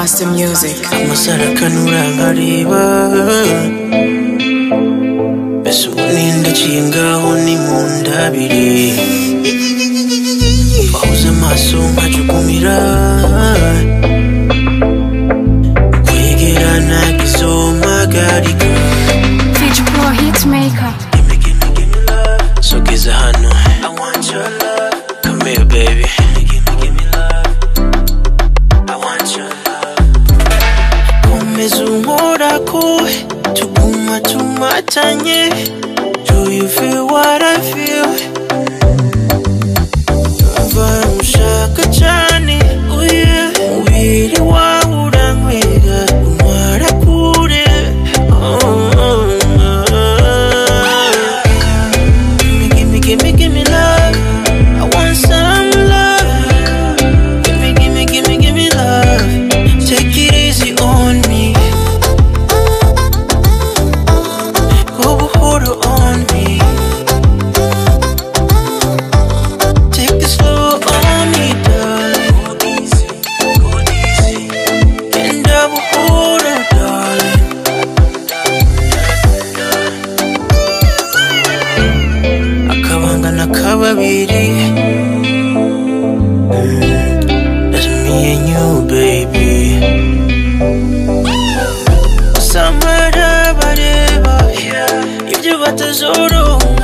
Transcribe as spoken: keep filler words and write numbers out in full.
Master Music. Amasara kanurangariba Besu ninda chingaho ni mundabiri Bahuza maso nkajukumira Kwegerana kizomagarika Feature Pro Hitmaker. Gimme, gimme, gimme love So geza hano I want your love Come here baby Gimme, gimme love I want your love Komeza unkorako Tuguma tumatanye Do you feel what I feel? Ava ushaka cyane Oh yeah Mubiri wawe urankwega Untwara kure Oh, oh, oh. Gimme, gimme, gimme, gimme love I want some love Gimme, gimme, gimme, gimme love Take it easy on me Go hold on me Take it slow on me, darling Go easy, go easy And double hold on, darling Akabanga nakababiri Mm, That's me and you, baby Samara bareba Ibyo batazoro